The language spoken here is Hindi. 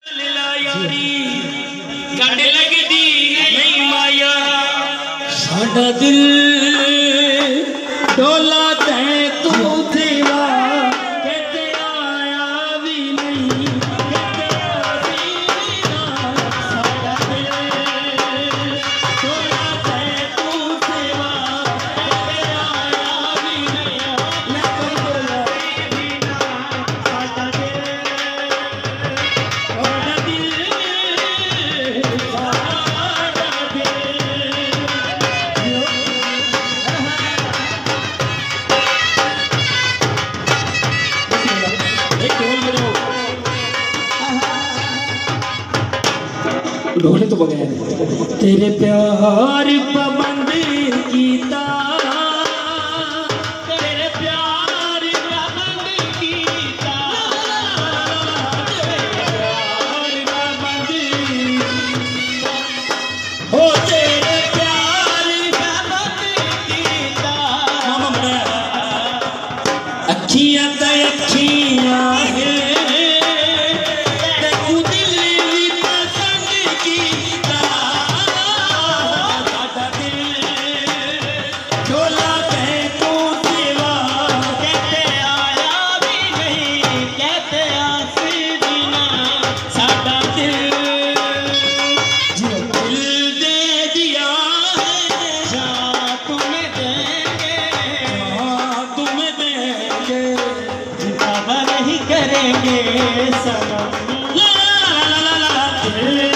साडा दिल डोला ते तू सेवा कहते आया भी नहीं कहते आसी ना साडा दिल डोला ते तू सेवा कहते आया भी नहीं मैं कोई बोला भी ना साडा दिल ढोले तो बगैर तेरे प्यार पाबंद कीता तेरे प्यार पाबंद कीता तेरे प्यार पाबंद हो तेरे प्यार पाबंद कीता मामा अखियां ते अखियां है करेंगे सनम ला ला ला ला ला